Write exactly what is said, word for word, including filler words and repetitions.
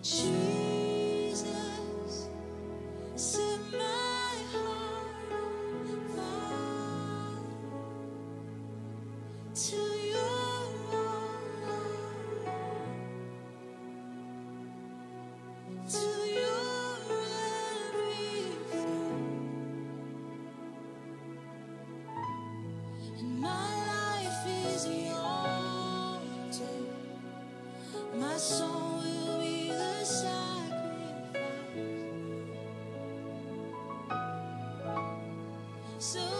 Jesus, set my heart on fire till you're all I want, till you're everything. And my life is yours, my song will be the sacrifice. So